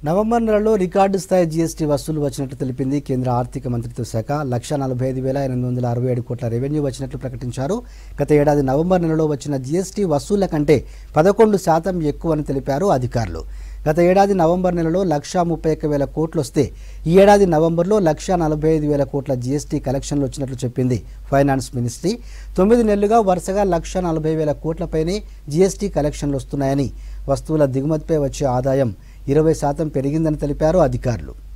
November నెలలో record స్థాయి GST వసూలు వచ్చినట్లు తెలిపింది కేంద్ర ఆర్థిక మంత్రిత్వ శాఖ. 1,45,867 కోట్ల రెవెన్యూ వచ్చినట్లు ప్రకటించారు. గత ఏడాది నవంబర్ నెలలో వచ్చిన జీఎస్టీ వసూళ్ల కంటే 11% ఎక్కువని తెలిపారు అధికారులు. గత ఏడాది నవంబర్ నెలలో 1,31,000 కోట్లు వస్తే ఈ ఏడాది నవంబర్లో 1,45,000 కోట్ల జీఎస్టీ కలెక్షన్లు వచ్చినట్లు చెప్పింది ఫైనాన్స్ మినిస్ట్రీ. 9 నెలలుగా వరుసగా 1,40,000 కోట్లపైనే జీఎస్టీ కలెక్షన్లు వస్తున్నాయని, వస్తువుల దిగుమతిపై వచ్చే ఆదాయం 20% పెరిగిందని తెలిపారు అధికారులు.